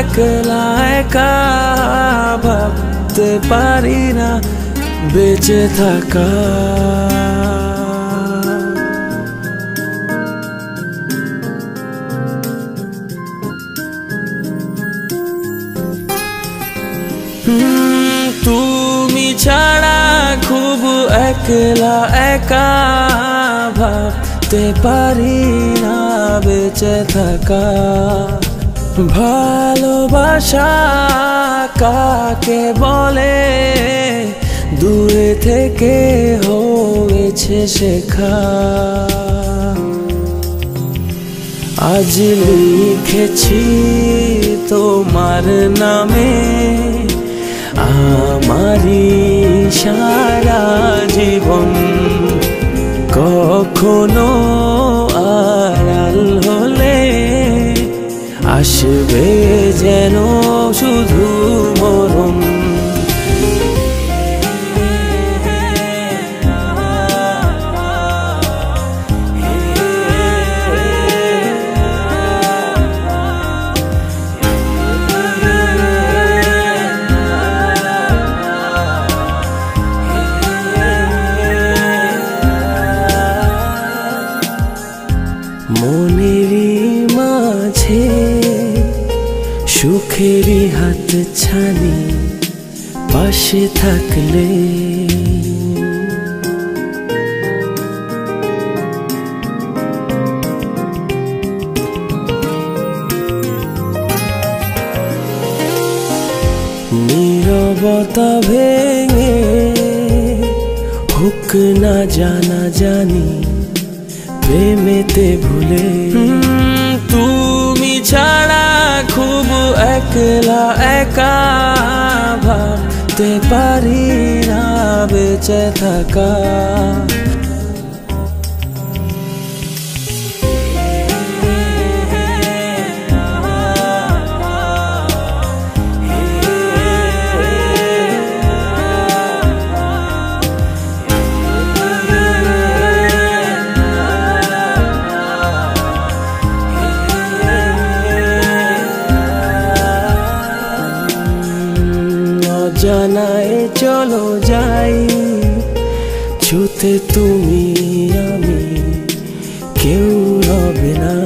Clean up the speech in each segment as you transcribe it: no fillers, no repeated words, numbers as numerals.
একলা একা ভাবতে পারি না বেঁচে থাকা। তুমি ছাড়া খুব একলা একা ভাবতে পারি না বেঁচে থাকা। ভালোবাসা কাকে বলে দূরে থেকে হয়েছে শেখা। আজ লিখেছি তোমার নামে আমারি সারা জীবন, কখনো আড়াল হলে আসবে যেন শুধু মরণ। মনেরই মাঝে সুখেরই হাত ছানি পাশে থাকলে, নীরবতা ভেঙে হোক না জানা জানি প্রেমেতে ভুলে। তুমি ছাড়া খুব একলা একা ভাবতে পারি না বেঁচে থাকা। জানায় চলো যাই ছুতে তুমি আমি কেউ রবে না।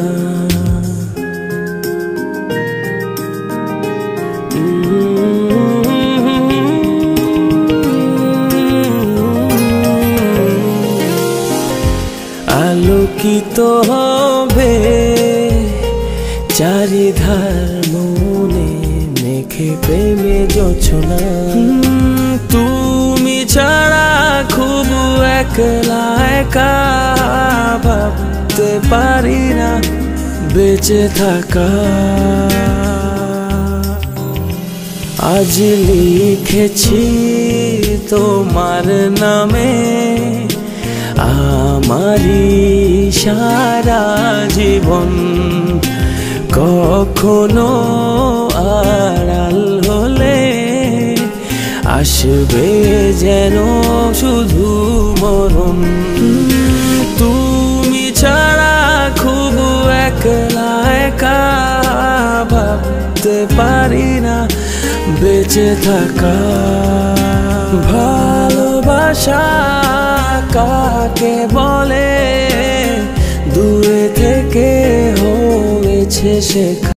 আলোকিত হবে চারিধার মনে মেঘে প্রেমে জোছনা। তুমি ছাড়া খুব একলা একা ভাবতে পারি না বেঁচে থাকা। আজ লিখেছি তোমার নামে আমারি সারা জীবন, কখনো আড়াল হলে আসবে যেন শুধু মরণ। তুমি ছাড়া খুব একলা একা ভাবতে পারি না বেঁচে থাকা। ভালোবাসা কাকে বলে দূরে থেকে হয়েছে শেখা।